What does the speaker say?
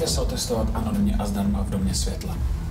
Můžete se otestovat anonymně a zdarma v Domě světla.